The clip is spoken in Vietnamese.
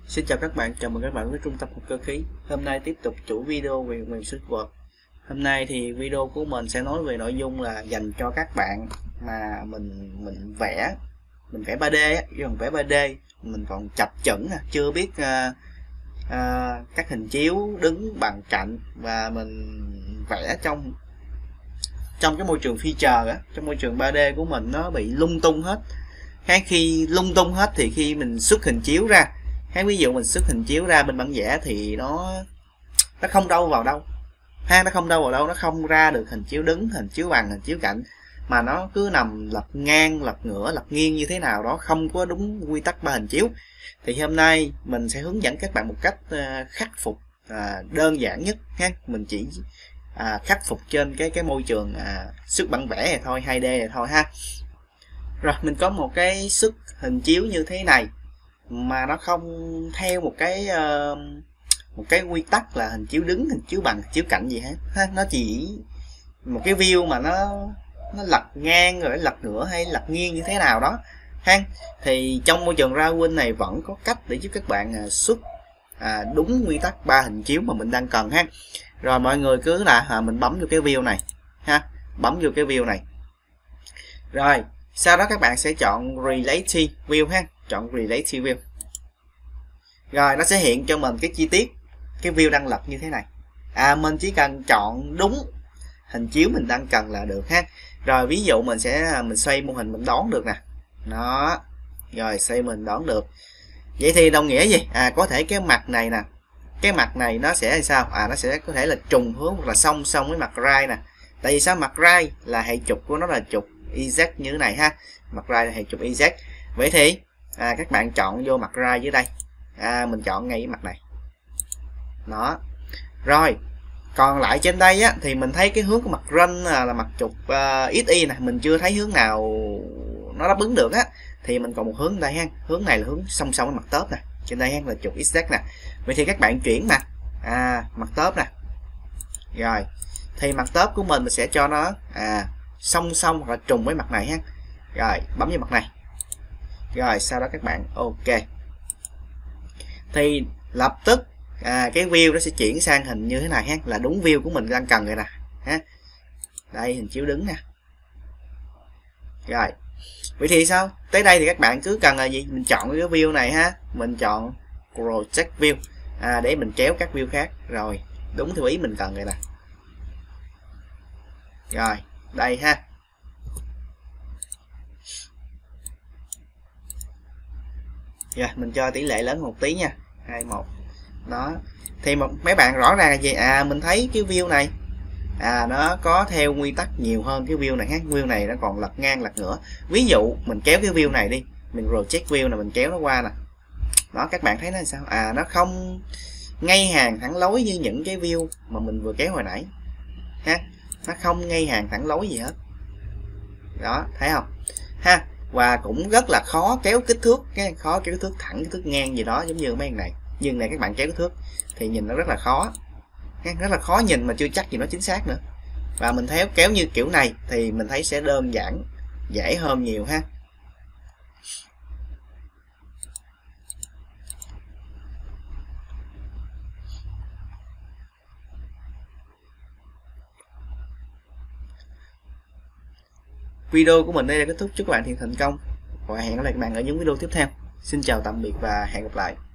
Xin chào các bạn, chào mừng các bạn với trung tâm học cơ khí. Hôm nay tiếp tục chủ video về phần mềm SolidWorks. Hôm nay thì video của mình sẽ nói về nội dung là dành cho các bạn mà mình vẽ 3D á, còn vẽ 3D mình còn chập chững chưa biết các hình chiếu đứng bằng cạnh, và mình vẽ trong cái môi trường feature á, trong môi trường 3D của mình nó bị lung tung hết. Khi lung tung hết thì khi mình xuất hình chiếu ra, ví dụ mình xuất hình chiếu ra bên bản vẽ thì nó không đâu vào đâu nó không ra được hình chiếu đứng, hình chiếu bằng, hình chiếu cạnh, mà nó cứ nằm lật ngang, lật ngửa, lật nghiêng như thế nào đó, không có đúng quy tắc ba hình chiếu. Thì hôm nay mình sẽ hướng dẫn các bạn một cách khắc phục đơn giản nhất ha. Mình chỉ khắc phục trên cái môi trường xuất bản vẽ này thôi, 2D này thôi ha. Rồi mình có một cái xuất hình chiếu như thế này mà nó không theo một cái quy tắc là hình chiếu đứng, hình chiếu bằng, hình chiếu cạnh gì hết ha. Nó chỉ một cái view mà nó lật ngang rồi lật ngửa hay lật nghiêng như thế nào đó ha. Thì trong môi trường Rauwin này vẫn có cách để giúp các bạn xuất đúng quy tắc ba hình chiếu mà mình đang cần ha. Rồi mọi người cứ là mình bấm vô cái view này ha, bấm vô cái view này. Rồi sau đó các bạn sẽ chọn Relative View ha, chọn Relative View. Rồi nó sẽ hiện cho mình cái chi tiết cái view đang lật như thế này. Mình chỉ cần chọn đúng hình chiếu mình đang cần là được ha. Rồi ví dụ mình xoay mô hình mình đón được nè. Đó. Rồi xoay mình đón được. Vậy thì đồng nghĩa gì? Có thể cái mặt này nè, cái mặt này nó sẽ là sao? Nó sẽ có thể là trùng hướng hoặc là song song với mặt right nè. Tại vì sao? Mặt right là hệ trục của nó là trục YZ như thế này ha. Mặt right là hệ trục YZ. Vậy thì các bạn chọn vô mặt right dưới đây. Mình chọn ngay cái mặt này. Đó. Rồi còn lại trên đây á, thì mình thấy cái hướng của mặt run là mặt trục XY nè, mình chưa thấy hướng nào nó đáp ứng được á, thì mình còn một hướng đây ha. Hướng này là hướng song song với mặt top nè, trên đây ha là trục XZ nè. Vậy thì các bạn chuyển mặt mặt top nè. Rồi thì mặt top của mình sẽ cho nó song song hoặc là trùng với mặt này ha. Rồi bấm vào mặt này. Rồi sau đó các bạn ok, thì lập tức cái view nó sẽ chuyển sang hình như thế này ha, là đúng view của mình đang cần rồi nè ha. Đây hình chiếu đứng nè. Rồi vậy thì sao, tới đây thì các bạn cứ cần là gì, mình chọn cái view này ha, mình chọn Project View để mình kéo các view khác, rồi đúng theo ý mình cần rồi nè. Rồi đây ha. Rồi mình cho tỷ lệ lớn một tí nha, 21. Đó thì mấy bạn rõ ràng là gì, mình thấy cái view này nó có theo quy tắc nhiều hơn cái view này ha. View này nó còn lật ngang lật ngửa. Ví dụ mình kéo cái view này đi, mình project view này, mình kéo nó qua nè. Đó các bạn thấy nó sao, nó không ngay hàng thẳng lối như những cái view mà mình vừa kéo hồi nãy ha, nó không ngay hàng thẳng lối gì hết. Đó thấy không ha. Và cũng rất là khó kéo kích thước, khó kéo kích thước thẳng, kích thước ngang gì đó giống như mấy này. Nhưng này các bạn kéo kích thước thì nhìn nó rất là khó, rất là khó nhìn mà chưa chắc gì nó chính xác nữa. Và mình thấy kéo như kiểu này thì mình thấy sẽ đơn giản, dễ hơn nhiều ha. Video của mình đây là kết thúc. Chúc các bạn thành công và hẹn gặp lại các bạn ở những video tiếp theo. Xin chào tạm biệt và hẹn gặp lại.